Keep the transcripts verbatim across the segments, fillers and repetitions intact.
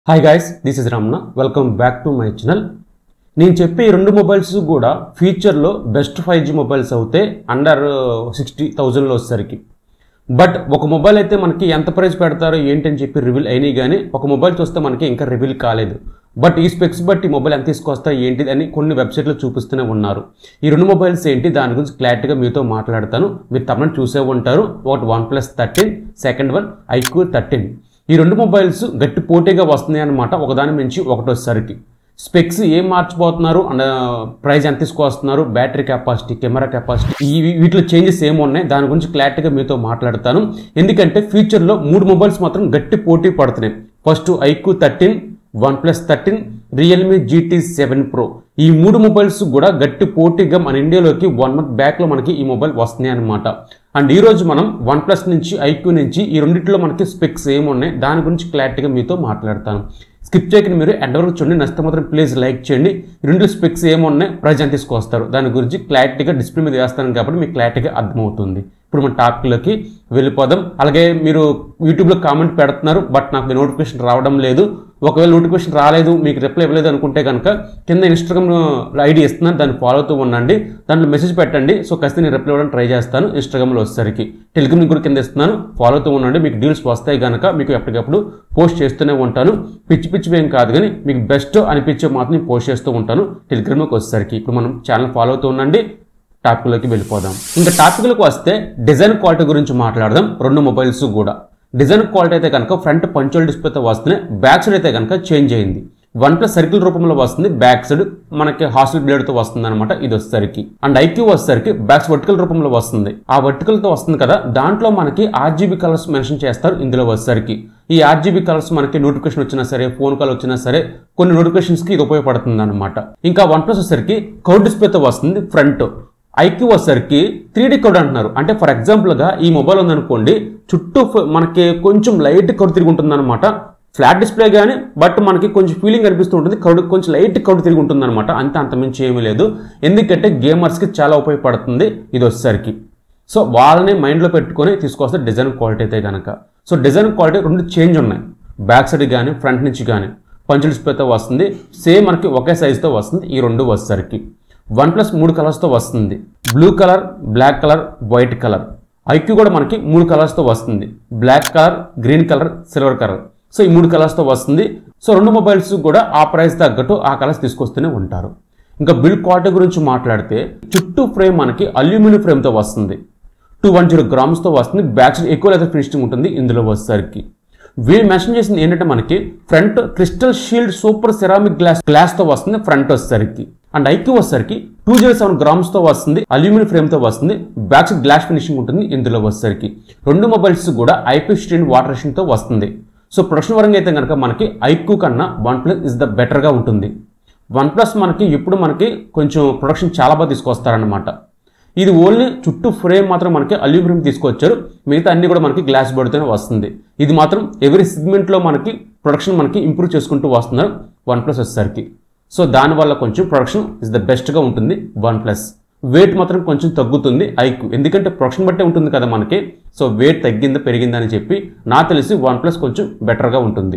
Hi guys, this is Ramna. Welcome back to my channel. నేను చెప్పే రెండు mobiles కూడా ఫ్యూచర్లో బెస్ట్ ఫైవ్ జీ మొబైల్స్ అవుతాయి అండర్ సిక్స్టీ థౌజండ్లో వచ్చేసరికి. బట్ ఒక మొబైల్ అయితే మనకి ఎంత ప్రైస్ పెడతారో ఏంటని చెప్పి రివీల్ అయినాయి, కానీ ఒక మొబైల్ చూస్తే మనకి ఇంకా రివీల్ కాలేదు. బట్ ఈ స్పెక్స్ బట్టి మొబైల్ ఎంత తీసుకొస్తాయి ఏంటిది అని కొన్ని వెబ్సైట్లో చూపిస్తూనే ఉన్నారు. ఈ రెండు మొబైల్స్ ఏంటి దాని గురించి క్లారిటీగా మీతో మాట్లాడతాను. మీరు తమను చూసే ఉంటారు. ఒకటి OnePlus thirteen, second one iQOO thirteen. ఈ రెండు మొబైల్స్ గట్టి పోటీగా వస్తున్నాయి అన్నమాట. ఒకదాని నుంచి ఒకటి వచ్చేసరికి స్పెక్స్ ఏం మార్చిపోతున్నారు అండ్ ప్రైస్ ఎంత తీసుకొస్తున్నారు, బ్యాటరీ కెపాసిటీ, కెమెరా కెపాసిటీ, ఈ వీటిలో చేంజెస్ ఏమున్నాయి దాని గురించి క్లారిటీగా మీతో మాట్లాడతాను. ఎందుకంటే ఫ్యూచర్లో మూడు మొబైల్స్ మాత్రం గట్టి పోటీ పడుతున్నాయి. First iQOO thirteen, OnePlus thirteen, Realme GT seven pro. ఈ మూడు మొబైల్స్ కూడా గట్టి పోటీగా మన ఇండియాలోకి వన్ మంత్ బ్యాక్లో మనకి ఈ మొబైల్ వస్తున్నాయి అనమాట. అండ్ ఈరోజు మనం వన్ ప్లస్ నుంచి ఐక్యూ నుంచి ఈ రెండింటిలో మనకి స్పెక్స్ ఏమున్నాయి దాని గురించి క్లారిటీగా మీతో మాట్లాడతాను. స్కిప్ చేయకుండా మీరు ఎండ్ వరకు చూడండి. నచ్చితే మాత్రం ప్లీజ్ లైక్ చేయండి. రెండు స్పెక్స్ ఏమున్నాయి, ప్రైస్ ఎంత తీసుకొస్తారు దాని గురించి క్లారిటీగా డిస్ప్లే మీద వేస్తాను కాబట్టి మీకు క్లారిటీగా అర్థమవుతుంది. ఇప్పుడు మన టాపిక్లోకి వెళ్ళిపోదాం. అలాగే మీరు యూట్యూబ్లో కామెంట్ పెడుతున్నారు, బట్ నాకు నోటిఫికేషన్ రావడం లేదు. ఒకవేళ నోటిఫికేషన్ రాలేదు, మీకు రిప్లై ఇవ్వలేదు అనుకుంటే కనుక కింద ఇన్స్టాగ్రామ్ ఐడి ఇస్తున్నాను, దాన్ని ఫాలో అవుతూ ఉండండి. దాంట్లో మెసేజ్ పెట్టండి. సో ఖచ్చితంగా నేను రిప్లై ఇవ్వడానికి ట్రై చేస్తాను. ఇన్స్టాగ్రామ్లో వచ్చేసరికి టెలిగ్రామ్ కూడా కింద ఇస్తున్నాను, ఫాలో అవుతూ ఉండండి. మీకు డీల్స్ వస్తాయి కనుక మీకు ఎప్పటికప్పుడు పోస్ట్ చేస్తూనే ఉంటాను. పిచ్చి పిచ్చివి ఏం కాదు, కానీ మీకు బెస్ట్ అనిపించే మాత్రం నేను పోస్ట్ చేస్తూ ఉంటాను టెలిగ్రామ్లోకి వచ్చేసరికి. ఇప్పుడు మనం ఛానల్ ఫాలో అవుతూ ఉండండి. టాపిక్లోకి వెళ్ళిపోదాం. ఇంకా టాపిక్లోకి వస్తే డిజైన్ క్వాలిటీ గురించి మాట్లాడదాం. రెండు మొబైల్స్ కూడా డిజైన్ క్వాలిటీ అయితే కనుక ఫ్రంట్ పంచువల్ డిస్ప్లేతో వస్తుంది, బ్యాక్ సైడ్ అయితే కనుక చేంజ్ అయింది. వన్ ప్లస్ సర్కిల్ రూపంలో వస్తుంది, బ్యాక్ సైడ్ మనకి హాస్టల్ బ్లేడ్తో వస్తుంది అనమాట ఇది వచ్చేసరికి. అండ్ ఐక్యూ వచ్చేసరికి బ్యాక్స్ వర్టికల్ రూపంలో వస్తుంది. ఆ వర్టికల్తో వస్తుంది కదా, దాంట్లో మనకి ఆర్జీబీ కలర్స్ మెన్షన్ చేస్తారు ఇందులో వచ్చేసరికి. ఈ ఆర్జీబీ కలర్స్ మనకి నోటిఫికేషన్ వచ్చినా సరే, ఫోన్ కాల్ వచ్చినా సరే, కొన్ని నోటిఫికేషన్స్కి ఇది ఉపయోగపడుతుంది అనమాట. ఇంకా వన్ ప్లస్ వచ్చేసరికి కర్వ్ డిస్ప్లేతో వస్తుంది ఫ్రంట్. ఐక్యూ వచ్చేసరికి త్రీ డీ కర్వ్ అంటున్నారు. అంటే ఫర్ ఎగ్జాంపుల్గా ఈ మొబైల్ ఉందనుకోండి, చుట్టూ మనకి కొంచెం లైట్ కర్వ్ తిరిగి ఉంటుంది అనమాట. ఫ్లాట్ డిస్ప్లే కానీ బట్ మనకి కొంచెం ఫీలింగ్ అనిపిస్తూ ఉంటుంది, కర్వ్ కొంచెం లైట్ కర్వ్ తిరిగి ఉంటుంది అనమాట. అంతే, అంతమించి ఏమీ లేదు. ఎందుకంటే గేమర్స్కి చాలా ఉపయోగపడుతుంది ఇది వచ్చేసరికి. సో వాళ్ళని మైండ్లో పెట్టుకొని తీసుకొస్తే డిజైన్ క్వాలిటీ అయితే కనుక. సో డిజైన్ క్వాలిటీ రెండు చేంజ్ ఉన్నాయి, బ్యాక్ సైడ్ కానీ ఫ్రంట్ నుంచి కానీ. పంచువల్ డిస్ప్లేతో వస్తుంది, సేమ్ మనకి ఒకే సైజుతో వస్తుంది ఈ రెండు వచ్చేసరికి. వన్ ప్లస్ మూడు కలర్స్తో వస్తుంది, blue colour, black colour, white colour. IQOO కూడా మనకి మూడు కలర్స్తో వస్తుంది, black colour, green colour, silver colour. So ఈ మూడు కలర్స్తో వస్తుంది. సో రెండు మొబైల్స్ కూడా ఆ ప్రైస్ తగ్గట్టు ఆ కలర్స్ తీసుకొస్తూనే ఉంటారు. ఇంకా బిల్డ్ క్వాలిటీ గురించి మాట్లాడితే చుట్టూ ఫ్రేమ్ మనకి అల్యూమినియం ఫ్రేమ్తో వస్తుంది, టూ వన్ జీరో గ్రామ్స్తో వస్తుంది. బ్యాక్ సైడ్ ఎక్కువ లెదర్ ఫినిషింగ్ ఉంటుంది ఇందులో వచ్చేసరికి. వీళ్ళు మెన్షన్ చేసింది ఏంటంటే మనకి front crystal shield super ceramic glass గ్లాస్తో వస్తుంది ఫ్రంట్ వచ్చేసరికి. అండ్ ఐక్యూ వచ్చేసరికి టూ జీరో సెవెన్ గ్రామ్స్తో వస్తుంది, అల్యూమినియం ఫ్రేమ్తో వస్తుంది, బ్యాక్ సైడ్ గ్లాస్ ఫినిషింగ్ ఉంటుంది ఇందులో వచ్చేసరికి. రెండు మొబైల్స్ కూడా ఐపీ స్టీల్ వాటర్ రెసిస్టెంట్తో వస్తుంది. సో ప్రొడక్షన్ పరంగా అయితే కనుక మనకి ఐక్యూ కన్నా వన్ ప్లస్ ఇస్ ద బెటర్గా ఉంటుంది. వన్ ప్లస్ మనకి ఇప్పుడు మనకి కొంచెం ప్రొడక్షన్ చాలా బాగా తీసుకొస్తారనమాట. ఇది ఓన్లీ చుట్టూ ఫ్రేమ్ మాత్రం మనకి అల్యూమినియం తీసుకొచ్చారు, మిగతా అన్ని కూడా మనకి గ్లాస్ బోర్డుతోనే వస్తుంది. ఇది మాత్రం ఎవరీ సెగ్మెంట్లో మనకి ప్రొడక్షన్ మనకి ఇంప్రూవ్ చేసుకుంటూ వస్తున్నారు వన్ ప్లస్ వచ్చేసరికి. సో దానివల్ల కొంచెం ప్రొడక్షన్ ఇస్ ద బెస్ట్గా ఉంటుంది వన్ ప్లస్. వెయిట్ మాత్రం కొంచెం తగ్గుతుంది ఐక్యూ, ఎందుకంటే ప్రొడక్షన్ బట్టే ఉంటుంది కదా మనకి. సో వెయిట్ తగ్గిందా పెరిగిందా అని చెప్పి నాకు తెలిసి వన్ ప్లస్ కొంచెం బెటర్గా ఉంటుంది.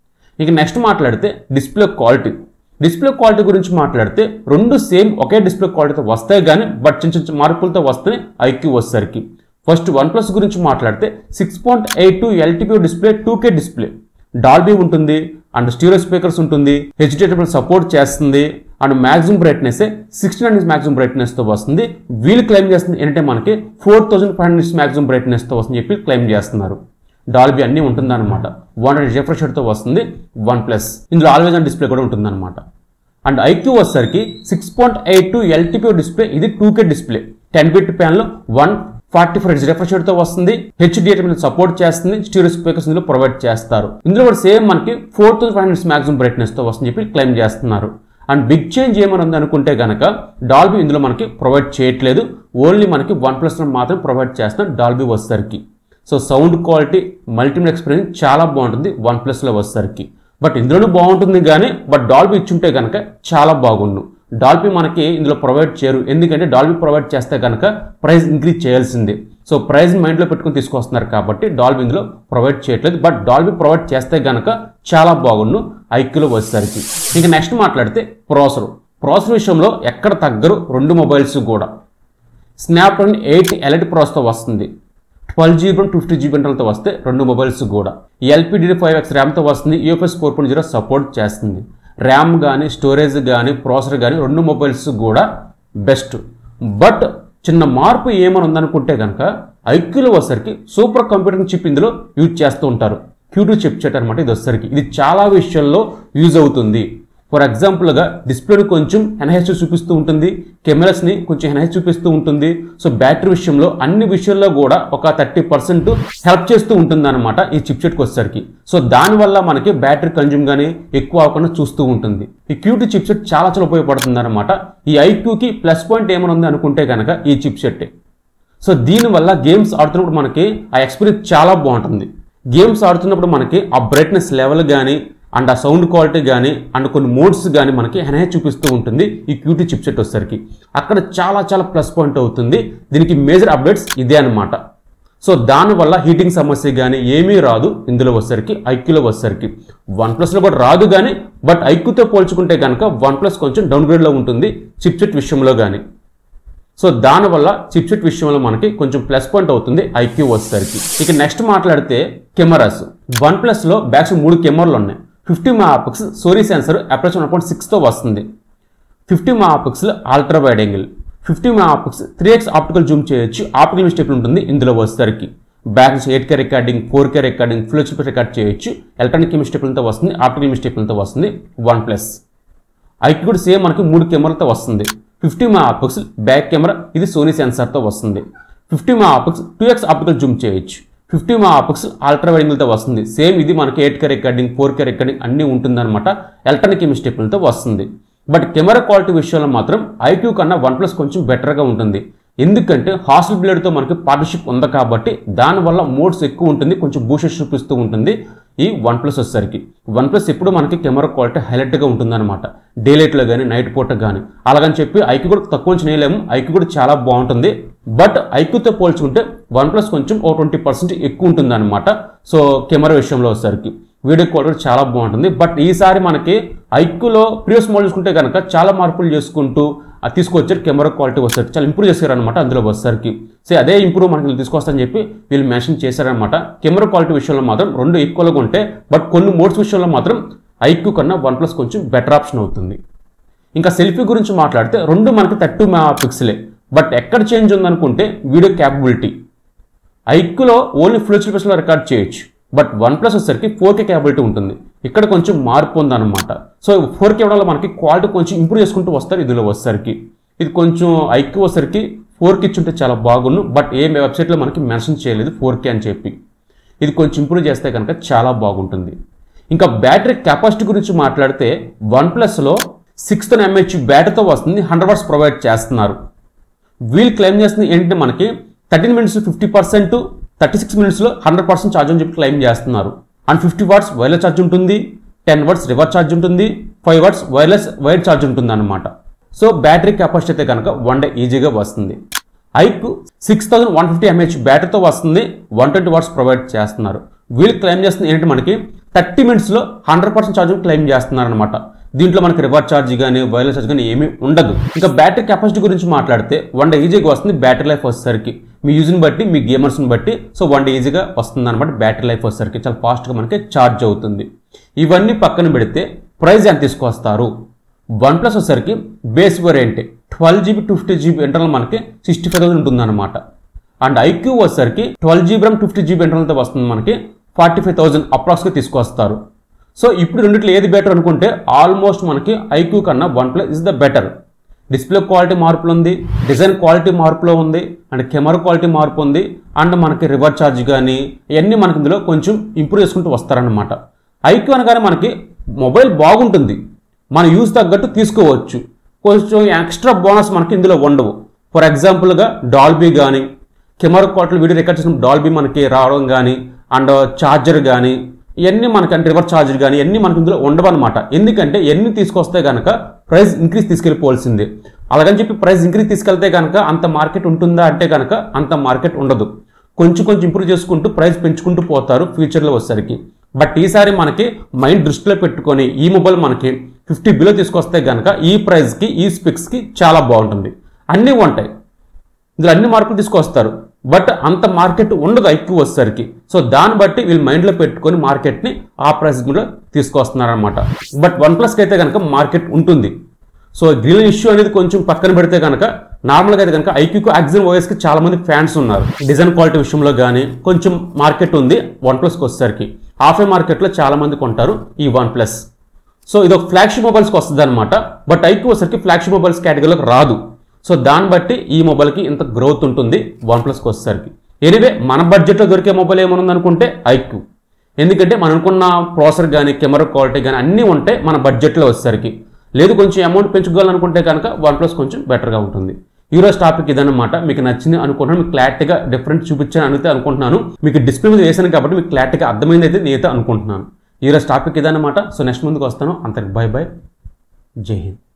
ఇక నెక్స్ట్ మాట్లాడితే డిస్ప్లే క్వాలిటీ. డిస్ప్లే క్వాలిటీ గురించి మాట్లాడితే రెండు సేమ్ ఒకే డిస్ప్లే క్వాలిటీతో వస్తాయి, కానీ బట్ చిన్న చిన్న మార్పులతో వస్తాయి ఐక్యూ వచ్చేసరికి. ఫస్ట్ వన్ ప్లస్ గురించి మాట్లాడితే six point eight two LTPO display, two K display, Dolby ఉంటుంది, అండ్ స్టీరియో స్పీకర్స్ ఉంటుంది, హెచ్డిటబుల్ సపోర్ట్ చేస్తుంది, and maximum brightness sixteen hundred maximum బ్రైట్నెస్తో వస్తుంది. వీళ్ళు క్లెయిమ్ చేస్తుంది ఏంటంటే మనకి four thousand five hundred maximum బ్రైట్నెస్తో వస్తుంది చెప్పి క్లెయిమ్ చేస్తున్నారు. డాల్బీ అన్నీ ఉంటుందన్నమాట. వన్ హండ్రెడ్ రిఫ్రెష్ రేట్తో వస్తుంది వన్ ప్లస్. ఇందులో ఆల్వేజ్ ఆన్ డిస్ప్లే కూడా ఉంటుందన్నమాట. అండ్ ఐక్యూ వచ్చేసరికి six point eight two LTPO display, ఇది two K display, ten bit ప్యాన్లో one forty four H refresh రేట్తో వస్తుంది, హెచ్డిటబుల్ సపోర్ట్ చేస్తుంది, స్టీరియో స్పీకర్స్ ఇందులో ప్రొవైడ్ చేస్తారు. ఇందులో కూడా సేమ్ మనకి four thousand five hundred maximum బ్రైట్నెస్తో వస్తుంది చెప్పి క్లెయిమ్ చేస్తున్నారు. అండ్ బిగ్ చేంజ్ ఏమైనా ఉంది అనుకుంటే కనుక డాల్బీ ఇందులో మనకి ప్రొవైడ్ చేయట్లేదు, ఓన్లీ మనకి వన్ ప్లస్లో మాత్రం ప్రొవైడ్ చేస్తున్నారు డాల్బీ వచ్చేసరికి. So sound quality, multimedia experience చాలా బాగుంటుంది వన్ ప్లస్లో వచ్చేసరికి. బట్ ఇందులోనూ బాగుంటుంది కానీ బట్ డాల్బీ ఇచ్చుంటే కనుక చాలా బాగుండు. డాల్బీ మనకి ఇందులో ప్రొవైడ్ చేయరు, ఎందుకంటే డాల్బీ ప్రొవైడ్ చేస్తే కనుక ప్రైస్ ఇంక్రీజ్ చేయాల్సిందే. సో ప్రైస్ మైండ్లో పెట్టుకుని తీసుకొస్తున్నారు కాబట్టి డాల్బీ ఇందులో ప్రొవైడ్ చేయట్లేదు. బట్ డాల్బీ ప్రొవైడ్ చేస్తే కనుక చాలా బాగుండు ఐక్యూలో వచ్చేసరికి. ఇంకా నెక్స్ట్ మాట్లాడితే ప్రాసెసర్ ప్రాసెసర్ విషయంలో ఎక్కడ తగ్గరు రెండు మొబైల్స్ కూడా. స్నాప్డ్రాగన్ ఎయిట్ ఎలైట్ ప్రాసెసర్తో వస్తుంది. Twelve GB two fifty GB ఇంటర్నల్తో వస్తే రెండు మొబైల్స్ కూడా. ఎల్పిడి ఫైవ్ ఎక్స్ ర్యామ్తో వస్తుంది. UFS four point zero support చేస్తుంది. ర్యామ్ కానీ స్టోరేజ్ కానీ ప్రాసెసర్ కానీ రెండు మొబైల్స్ కూడా బెస్ట్. బట్ చిన్న మార్పు ఏమని ఉందనుకుంటే కనుక ఐక్యూలో వచ్చేసరికి సూపర్ కంప్యూటింగ్ చిప్ ఇందులో యూజ్ చేస్తూ ఉంటారు. క్యూ టూ చిప్ సెట్ అనమాట. ఇది వచ్చేసరికి ఇది చాలా విషయాల్లో యూజ్ అవుతుంది. ఫర్ ఎగ్జాంపుల్గా డిస్ప్లేని కొంచెం ఎన్హెచ్ చూపిస్తూ ఉంటుంది, కెమెరాస్ని కొంచెం ఎన్హెచ్ చూపిస్తూ ఉంటుంది. సో బ్యాటరీ విషయంలో అన్ని విషయాల్లో కూడా ఒక థర్టీ పర్సెంట్ హెల్ప్ చేస్తూ ఉంటుంది అనమాట ఈ చిప్ సెట్కి వచ్చేసరికి. సో దానివల్ల మనకి బ్యాటరీ కన్జ్యూమ్ కానీ ఎక్కువ అవ్వకుండా చూస్తూ ఉంటుంది. ఈ క్యూ టూ చిప్ సెట్ చాలా చాలా ఉపయోగపడుతుంది అనమాట. ఈ ఐక్యూకి ప్లస్ పాయింట్ ఏమైనా ఉంది అనుకుంటే కనుక ఈ చిప్ సెట్. సో దీనివల్ల గేమ్స్ ఆడుతున్నప్పుడు మనకి ఆ ఎక్స్పీరియన్స్ చాలా బాగుంటుంది. గేమ్స్ ఆడుతున్నప్పుడు మనకి ఆ బ్రైట్నెస్ లెవెల్ కానీ అండ్ ఆ సౌండ్ క్వాలిటీ కానీ అండ్ కొన్ని మోడ్స్ కానీ మనకి ఎన్హాన్స్ చూపిస్తూ ఉంటుంది ఈ క్యూ టూ చిప్ సెట్ వచ్చేసరికి. అక్కడ చాలా చాలా ప్లస్ పాయింట్ అవుతుంది. దీనికి మేజర్ అప్డేట్స్ ఇదే అనమాట. సో దానివల్ల హీటింగ్ సమస్య కానీ ఏమీ రాదు ఇందులో వచ్చేసరికి ఐక్యూలో వచ్చేసరికి. వన్ ప్లస్లో కూడా రాదు కానీ బట్ ఐక్యూతో పోల్చుకుంటే కనుక వన్ ప్లస్ కొంచెం డౌన్గ్రేడ్లో ఉంటుంది చిప్ సెట్ విషయంలో కానీ. సో దానివల్ల చిప్ సెట్ విషయంలో మనకి కొంచెం ప్లస్ పాయింట్ అవుతుంది ఐక్యూ వచ్చేసరికి. ఇక నెక్స్ట్ మాట్లాడితే కెమెరాస్. వన్ ప్లస్లో బ్యాక్స్ మూడు కెమెరాలు ఉన్నాయి. Fifty megapixel Sony sensor aperture one point సిక్స్తో వస్తుంది. Fifty megapixel ultra wide angle, fifty megapixel three X optical zoom చేయొచ్చు. ఆప్టికల్ మిస్టేక్ ఉంటుంది ఇందులో వచ్చేసరికి. Back eight K recording, four K recording, full HD record చేయొచ్చు. Electronic మిస్టేక్లతో వస్తుంది, optical మిస్టేక్లతో వస్తుంది వన్ ప్లస్. ఐక్యూ కూడా సేమ్ మనకి మూడు కెమెరాలతో వస్తుంది. Fifty megapixel back camera, ఇది సోనీ సెన్సార్తో వస్తుంది. Fifty mega pixel two X optical zoom చేయొచ్చు. Fifty megapixel ultra wide యాంగిల్తో వస్తుంది. సేమ్ ఇది మనకి eight K recording, four K recording అన్నీ ఉంటుందన్నమాట. ఎలక్ట్రానిక్ మిస్టేక్లతో వస్తుంది. బట్ కెమెరా క్వాలిటీ విషయంలో మాత్రం ఐక్యూ కన్నా వన్ ప్లస్ కొంచెం బెటర్గా ఉంటుంది. ఎందుకంటే హాస్టల్ బ్లేడ్తో మనకి పార్ట్నర్షిప్ ఉంది కాబట్టి దానివల్ల మోడ్స్ ఎక్కువ ఉంటుంది, కొంచెం బూషెస్ చూపిస్తూ ఉంటుంది ఈ వన్ ప్లస్ వచ్చేసరికి. వన్ ప్లస్ ఎప్పుడు మనకి కెమెరా క్వాలిటీ హైలైట్గా ఉంటుందన్నమాట, డే లైట్లో కానీ నైట్ పూట కానీ. అలాగని చెప్పి ఐక్యూ కూడా తక్కువ చేయలేము, ఐక్యూ కూడా చాలా బాగుంటుంది. బట్ ఐక్యూతో పోల్చుకుంటే వన్ ప్లస్ కొంచెం ఓ ట్వంటీ పర్సెంట్ ఎక్కువ ఉంటుంది అనమాట. సో కెమెరా విషయంలో వచ్చేసరికి వీడియో క్వాలిటీ చాలా బాగుంటుంది. బట్ ఈసారి మనకి ఐక్యూలో ప్రీవియస్ మోడల్ చూసుకుంటే కనుక చాలా మార్పులు చేసుకుంటూ అది తీసుకొచ్చారు. కెమెరా క్వాలిటీ వచ్చేసరికి చాలా ఇంప్రూవ్ చేశారనమాట అందులో వచ్చేసరికి. సో అదే ఇంప్రూవ్ మనకి తీసుకొస్తారని చెప్పి వీళ్ళు మెన్షన్ చేశారనమాట. కెమెరా క్వాలిటీ విషయంలో మాత్రం రెండు ఈక్వల్గా ఉంటాయి. బట్ కొన్ని మోడ్స్ విషయంలో మాత్రం ఐక్యూ కన్నా వన్ ప్లస్ కొంచెం బెటర్ ఆప్షన్ అవుతుంది. ఇంకా సెల్ఫీ గురించి మాట్లాడితే రెండు మనకి థర్టీ మెగా పిక్సెలే. బట్ ఎక్కడ చేంజ్ ఉందనుకుంటే వీడియో క్యాపబిలిటీ. ఐక్యూలో ఓన్లీ ఫుల్ హెచ్డీ ప్లస్లో రికార్డ్ చేయొచ్చు. బట్ వన్ ప్లస్ వచ్చేసరికి ఫోర్ కే క్యాపబిలిటీ ఉంటుంది. ఇక్కడ కొంచెం మార్పు ఉందన్నమాట. సో ఫోర్ కే వల్ల మనకి క్వాలిటీ కొంచెం ఇంప్రూవ్ చేసుకుంటూ వస్తారు ఇందులో వచ్చేసరికి. ఇది కొంచెం ఐక్యూ వచ్చేసరికి ఫోర్ కే ఇచ్చుంటే చాలా బాగుండు. బట్ ఏ వెబ్సైట్లో మనకి మెన్షన్ చేయలేదు ఫోర్ కే అని చెప్పి. ఇది కొంచెం ఇంప్రూవ్ చేస్తే కనుక చాలా బాగుంటుంది. ఇంకా బ్యాటరీ కెపాసిటీ గురించి మాట్లాడితే వన్ ప్లస్లో సిక్స్ థౌసండ్ ఎంఏహెచ్ బ్యాటరీతో వస్తుంది. హండ్రెడ్ వాట్స్ ప్రొవైడ్ చేస్తున్నారు. వీళ్ళు క్లెయిమ్ చేస్తుంది ఏంటంటే మనకి thirteen minutes fifty percent thirty six మినిట్స్లో హండ్రెడ్ పర్సెంట్ ఛార్జ్ అని చెప్పి క్లెయిమ్ చేస్తున్నారు. And fifty watts wireless charge ఉంటుంది, టెన్ వాట్స్ రివర్స్ ఛార్జ్ ఉంటుంది, five watts wireless wire charge ఉంటుంది అనమాట. సో బ్యాటరీ కెపాసిటీ అయితే కనుక వన్ డే ఈజీగా వస్తుంది. IQOO six thousand one fifty mAh బ్యాటరీతో వస్తుంది. వన్ ట్వంటీ వాట్స్ ప్రొవైడ్ చేస్తున్నారు. వీళ్ళు క్లెయిమ్ చేస్తుంది ఏంటంటే మనకి థర్టీ మినిట్స్లో హండ్రెడ్ పర్సెంట్ ఛార్జ్ క్లెయిమ్ చేస్తున్నారు అనమాట. దీంట్లో మనకి రివర్స్ ఛార్జ్ కానీ వైర్లెస్ ఛార్జ్ కానీ ఏమీ ఉండదు. ఇంకా బ్యాటరీ కెపాసిటీ గురించి మాట్లాడితే వన్ డే ఈజీగా వస్తుంది. బ్యాటరీ లైఫ్ వచ్చేసరికి మీ యూజ్ని బట్టి మీ గేమర్స్ని బట్టి సో వన్ డే ఈజీగా వస్తుంది అనమాట. బ్యాటరీ లైఫ్ వచ్చేసరికి చాలా ఫాస్ట్గా మనకి ఛార్జ్ అవుతుంది. ఇవన్నీ పక్కన పెడితే ప్రైస్ ఎంత తీసుకొస్తారు? వన్ ప్లస్ వచ్చేసరికి base variant twelve GB two fifty GB internal మనకి సిక్స్టీ ఫైవ్ థౌసండ్ ఉంటుంది అనమాట. అండ్ ఐక్యూ వచ్చేసరికి twelve GB RAM fifty GB ఇంటర్నల్తో వస్తుంది మనకి ఫార్టీ ఫైవ్ థౌసండ్ అప్రాక్స్గా తీసుకొస్తారు. సో ఇప్పుడు రెండిట్లో ఏది బెటర్ అనుకుంటే ఆల్మోస్ట్ మనకి ఐక్యూ కన్నా OnePlus is the better. Display quality మార్పులు ఉంది, డిజైన్ క్వాలిటీ మార్పులో ఉంది, అండ్ కెమెరా క్వాలిటీ మార్పు ఉంది, అండ్ మనకి రివర్స్ ఛార్జ్ కానీ ఇవన్నీ మనకి ఇందులో కొంచెం ఇంప్రూవ్ చేసుకుంటూ వస్తారనమాట. ఐక్యూ అనగానే మనకి మొబైల్ బాగుంటుంది, మన యూజ్ తగ్గట్టు తీసుకోవచ్చు. కొంచెం ఎక్స్ట్రా బోనస్ మనకి ఇందులో ఉండవు. ఫర్ ఎగ్జాంపుల్గా డాల్బీ కానీ కెమెరా క్వాలిటీ వీడియో రికార్డ్ చేసిన డాల్బీ మనకి రావడం కానీ అండ్ ఛార్జర్ కానీ ఇవన్నీ మనకి అంటే రివర్స్ ఛార్జర్ కానీ ఇవన్నీ మనకి ఇందులో ఉండవు అనమాట. ఎందుకంటే ఎన్ని తీసుకొస్తే కనుక ప్రైస్ ఇంక్రీజ్ తీసుకెళ్ళిపోవాల్సిందే. అలాగని చెప్పి ప్రైస్ ఇంక్రీజ్ తీసుకెళ్తే కనుక అంత మార్కెట్ ఉంటుందా అంటే కనుక అంత మార్కెట్ ఉండదు. కొంచెం కొంచెం ఇంప్రూవ్ చేసుకుంటూ ప్రైస్ పెంచుకుంటూ పోతారు ఫ్యూచర్లో వచ్చేసరికి. బట్ ఈసారి మనకి మైండ్ దృష్టిలో పెట్టుకొని ఈ మొబైల్ మనకి ఫిఫ్టీ బిలో తీసుకొస్తే కనుక ఈ ప్రైస్కి ఈ స్పెక్స్కి చాలా బాగుంటుంది. అన్నీ ఉంటాయి, ఇందులో అన్ని మార్కులు తీసుకొస్తారు. బట్ అంత మార్కెట్ ఉండదు ఎక్కువ వచ్చేసరికి. సో దాన్ని బట్టి వీళ్ళు మైండ్లో పెట్టుకొని మార్కెట్ని ఆ ప్రైస్ కూడా తీసుకొస్తున్నారనమాట. బట్ వన్ ప్లస్కి అయితే కనుక మార్కెట్ ఉంటుంది. సో గ్రిల్ ఇష్యూ అనేది కొంచెం పక్కన పెడితే కనుక నార్మల్గా అయితే కనుక ఐక్యూకు యాక్సిజన్ ఓఎస్కి చాలా మంది ఫ్యాన్స్ ఉన్నారు. డిజైన్ క్వాలిటీ విషయంలో కానీ కొంచెం మార్కెట్ ఉంది వన్ ప్లస్కి వచ్చేసరికి. హాఫ్ ఏ మార్కెట్లో చాలా మంది కొంటారు ఈ వన్ ప్లస్. సో ఇది ఒక ఫ్లాగ్షిప్ మొబైల్స్కి వస్తుంది అనమాట. బట్ ఐక్యూ వచ్చేసరికి ఫ్లాగ్షిప్ మొబైల్స్ కేటగిరీలోకి రాదు. సో దాన్ని బట్టి ఈ మొబైల్కి ఇంత గ్రోత్ ఉంటుంది వన్ ప్లస్కి వచ్చేసరికి. ఎనివే మన బడ్జెట్లో దొరికే మొబైల్ ఏమన్నా అనుకుంటే ఐక్యూ. ఎందుకంటే మనం అనుకున్న ప్రాసెసర్ కానీ కెమెరా క్వాలిటీ కానీ అన్నీ ఉంటే మన బడ్జెట్లో వచ్చేసరికి. లేదు కొంచెం అమౌంట్ పెంచుకోవాలనుకుంటే కనుక వన్ ప్లస్ కొంచెం బెటర్గా ఉంటుంది. ఈరోజు టాపిక్ ఇదన్నమాట. మీకు నచ్చింది అనుకుంటున్నాను, మీకు క్లారిటీగా డిఫరెంట్ చూపించాను అయితే అనుకుంటున్నాను. మీకు డిస్ప్లే మీద వేసాను కాబట్టి మీకు క్లారిటీగా అర్థమైంది అయితే నేనైతే అనుకుంటున్నాను. ఈరోజు టాపిక్ ఇదన్నమాట. సో నెక్స్ట్ ముందుకు వస్తాను. అంతకు బై బై, జై హింద్.